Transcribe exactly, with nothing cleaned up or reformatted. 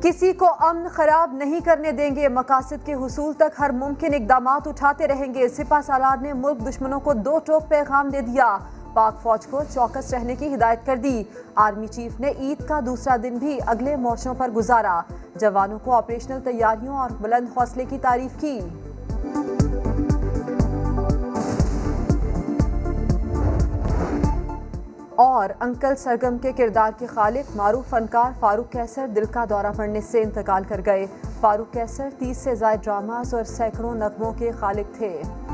किसी को अमन खराब नहीं करने देंगे, मकासद के हुसूल तक हर मुमकिन इकदामात उठाते रहेंगे। सिपा सालार ने मुल्क दुश्मनों को दो टोक पैगाम दे दिया, पाक फौज को चौकस रहने की हिदायत कर दी। आर्मी चीफ ने ईद का दूसरा दिन भी अगले मोर्चों पर गुजारा, जवानों को ऑपरेशनल तैयारियों और बुलंद हौसले की तारीफ की। और अंकल सरगम के किरदार के खालिक मारूफ फनकार फारूक कैसर दिल का दौरा पड़ने से इंतकाल कर गए। फारूक कैसर तीस से ज़ायद ड्रामाज और सैकड़ों नगमों के खालिक थे।